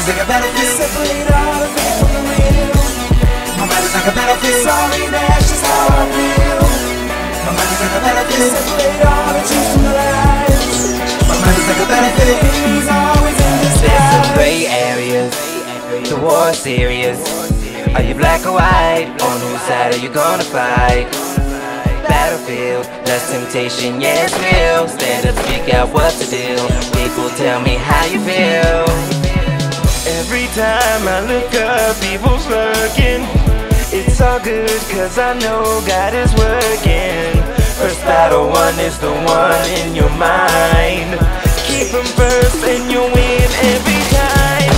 money's like a battlefield. Separate all the fake from the real. My mind is like a battlefield. Sorry, that's just how I feel. My mind is like a battlefield. Separate all the truth from the lies. My mind is like a battlefield. Enemies always in disguise. There's some gray areas. The war's serious. Are you black or white? On whose side are you gonna fight? Battlefield, less temptation, yeah, it's real. Stand up, speak out what to do. People tell me how you feel. Every time I look up, evil's lurking. It's all good, cause I know God is working. First battle won is the one in your mind. Keep him first and you'll win every time,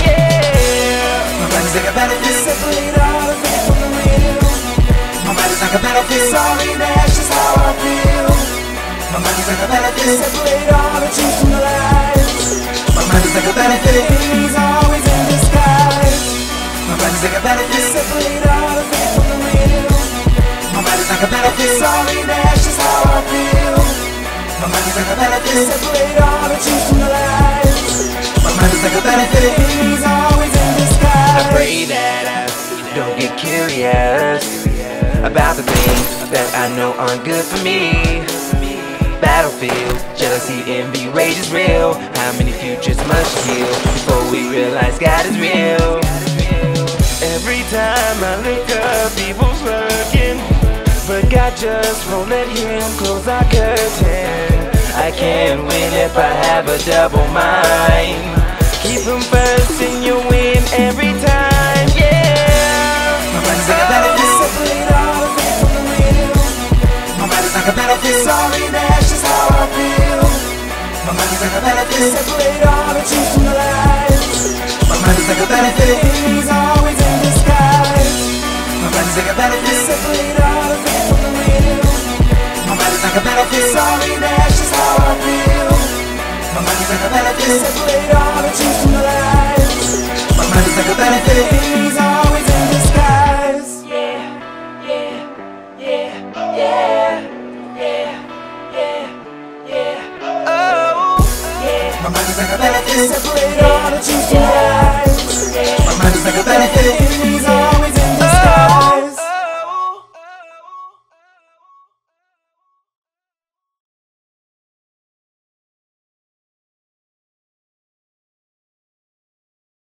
yeah. My mind is like a battlefield. Separate all the fake from the real. My mind is like a battlefield. Sorry, that's just how I feel. My mind is like a battlefield. Separate all the truth from the lies. My mind is like a battlefield. Enemies always in disguise. My mind is like a battlefield. Separate all the fake from the real. My mind is like a battlefield. Sorry, that's just how I feel. My mind is like a battlefield. Separate all the truth from the lies. My mind is like a battlefield. Enemies always in disguise. I pray that I don't get curious about the things that I know aren't good for me. Battlefield, jealousy, envy, rage is real. How many futures must heal before we realize God is real? Every time I look up, evil's lurking. But God just won't let him close our curtain. I can't win if I have a double mind. Keep him first and you'll win every time, yeah. My mind is like a battlefield. Separate all the fake from the real. My mind is like a battlefield. Sorry, that's just how I feel. My mind is like a battlefield. Separate all the truth from the lies. My mind is like a battlefield. Enemies always in disguise. My mind is like a battlefield. Separate all the fake from the real. My mind is like a battlefield. Sorry, that's just how I feel. My mind is like a battlefield. Separate all the truth from the lies. My mind is like a battlefield. Enemies always in disguise. Yeah, yeah, yeah, yeah, yeah, yeah, yeah. Oh, yeah. My mind is like a battlefield. Separate all the truth from the lies.